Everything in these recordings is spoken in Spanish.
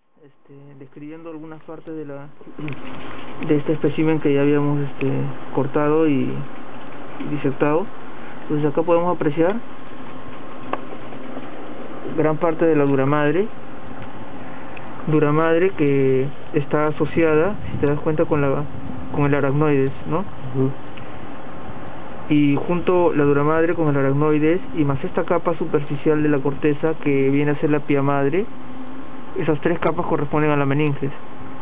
describiendo algunas partes de este espécimen que ya habíamos cortado y disectado. Entonces acá podemos apreciar gran parte de la duramadre que está asociada, si te das cuenta, con el aracnoides, ¿no? Y junto la duramadre con el aracnoides y más esta capa superficial de la corteza que viene a ser la pía madre, esas tres capas corresponden a la meninges.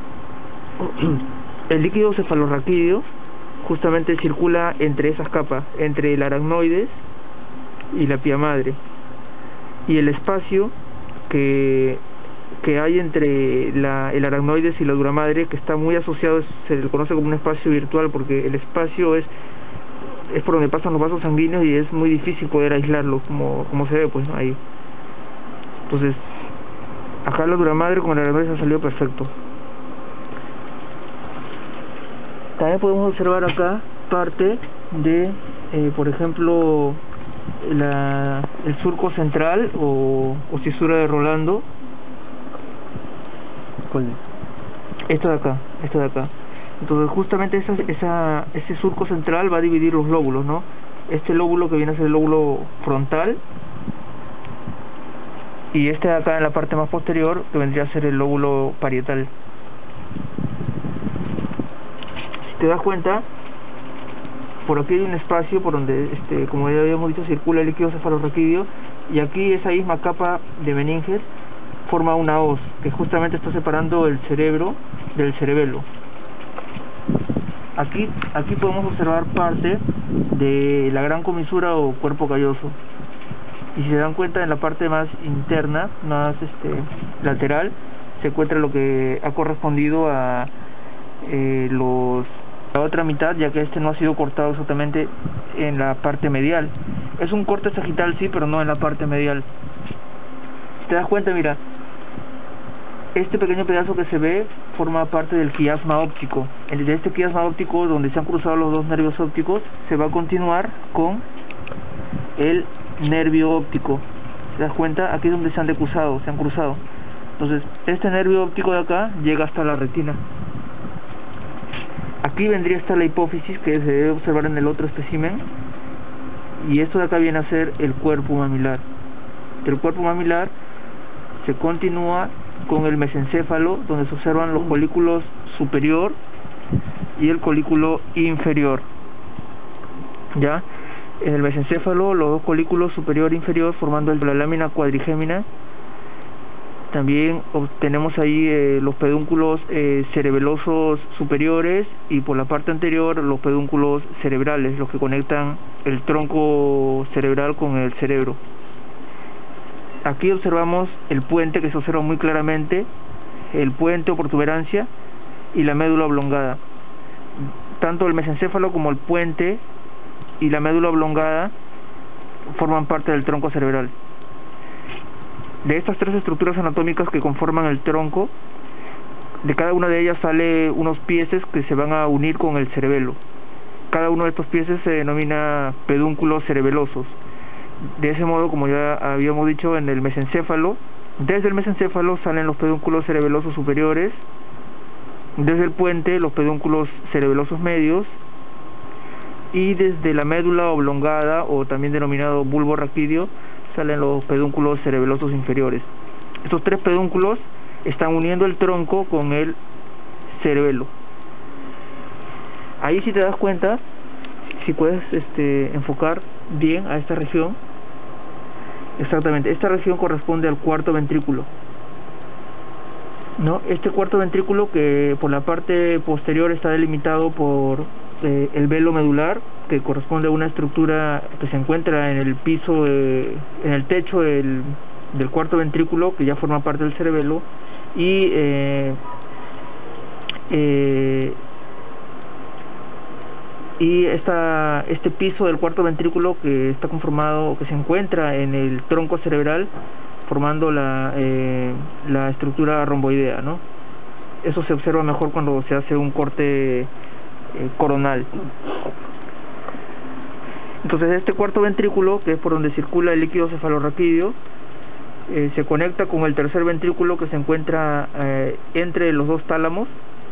El líquido cefalorraquídeo justamente circula entre esas capas, entre el aracnoides y la pía madre, y el espacio que hay entre el aracnoides y la duramadre, que está muy asociado, se le conoce como un espacio virtual, porque el espacio es por donde pasan los vasos sanguíneos y es muy difícil poder aislarlo, como se ve pues ahí. Entonces acá la duramadre con el aracnoides ha salido perfecto. También podemos observar acá parte de por ejemplo el surco central o cisura de Rolando. ¿Cuál es? Esto de acá. Entonces justamente ese surco central va a dividir los lóbulos, ¿no? Este lóbulo que viene a ser el lóbulo frontal, y este de acá en la parte más posterior que vendría a ser el lóbulo parietal. Si te das cuenta, por aquí hay un espacio por donde, como ya habíamos dicho, circula el líquido cefalorraquídeo, y aquí esa misma capa de meninges forma una hoz que justamente está separando el cerebro del cerebelo. Aquí podemos observar parte de la gran comisura o cuerpo calloso, y si se dan cuenta, en la parte más interna, más lateral, se encuentra lo que ha correspondido a la otra mitad, ya que no ha sido cortado exactamente en la parte medial. Es un corte sagital, sí, pero no en la parte medial. Si te das cuenta, mira, este pequeño pedazo que se ve forma parte del quiasma óptico. De este quiasma óptico, donde se han cruzado los dos nervios ópticos, se va a continuar con el nervio óptico. ¿Te das cuenta? Aquí es donde se han cruzado. Entonces, este nervio óptico de acá llega hasta la retina. Aquí vendría a estar la hipófisis, que se debe observar en el otro espécimen, y esto de acá viene a ser el cuerpo mamilar. Del cuerpo mamilar se continúa con el mesencéfalo, donde se observan los colículos superior y el colículo inferior. ¿Ya? En el mesencéfalo, los dos colículos superior e inferior formando la lámina cuadrigémina. También obtenemos ahí los pedúnculos cerebelosos superiores, y por la parte anterior los pedúnculos cerebrales, los que conectan el tronco cerebral con el cerebro. Aquí observamos el puente, que se observa muy claramente, el puente o protuberancia, y la médula oblongada. Tanto el mesencéfalo como el puente y la médula oblongada forman parte del tronco cerebral. De estas tres estructuras anatómicas que conforman el tronco, de cada una de ellas sale unos pieces que se van a unir con el cerebelo. Cada uno de estos pieces se denomina pedúnculos cerebelosos. De ese modo, como ya habíamos dicho, en el mesencéfalo, desde el mesencéfalo salen los pedúnculos cerebelosos superiores, desde el puente los pedúnculos cerebelosos medios, y desde la médula oblongada, o también denominado bulbo raquídeo, salen los pedúnculos cerebelosos inferiores. Estos tres pedúnculos están uniendo el tronco con el cerebelo. Ahí, si te das cuenta, si puedes enfocar bien a esta región, exactamente, esta región corresponde al cuarto ventrículo, ¿no? Este cuarto ventrículo, que por la parte posterior está delimitado por el velo medular, que corresponde a una estructura que se encuentra en el piso, en el techo del cuarto ventrículo, que ya forma parte del cerebelo, y este piso del cuarto ventrículo, que está conformado, que se encuentra en el tronco cerebral, formando la estructura romboidea, ¿no? Eso se observa mejor cuando se hace un corte coronal. Entonces, este cuarto ventrículo, que es por donde circula el líquido cefalorraquídeo, se conecta con el tercer ventrículo que se encuentra entre los dos tálamos.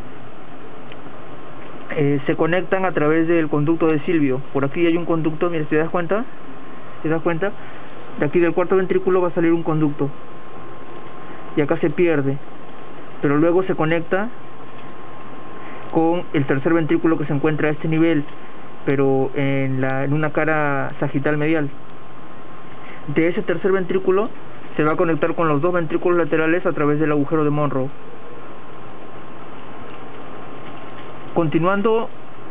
Se conectan a través del conducto de Silvio. Por aquí hay un conducto, mira, ¿te das cuenta? ¿Te das cuenta? De aquí del cuarto ventrículo va a salir un conducto y acá se pierde, pero luego se conecta con el tercer ventrículo que se encuentra a este nivel, pero en una cara sagital medial. De ese tercer ventrículo se va a conectar con los dos ventrículos laterales a través del agujero de Monro. Continuando,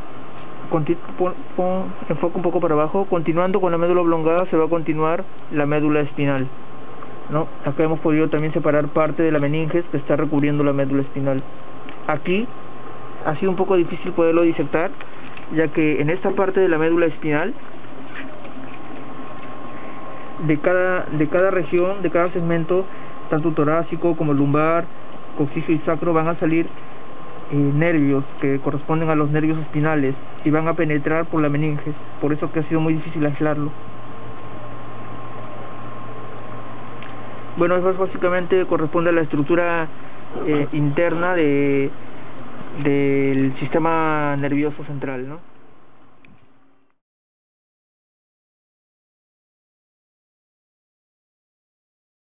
enfoca un poco para abajo. Continuando con la médula oblongada, se va a continuar la médula espinal, ¿no? Acá hemos podido también separar parte de la meninges que está recubriendo la médula espinal. Aquí ha sido un poco difícil poderlo disectar, ya que en esta parte de la médula espinal, de cada región, de cada segmento, tanto torácico como lumbar, coxígeo y sacro, van a salir nervios que corresponden a los nervios espinales y van a penetrar por la meninges. Por eso que ha sido muy difícil aislarlo. Bueno, eso básicamente corresponde a la estructura interna del sistema nervioso central, ¿no?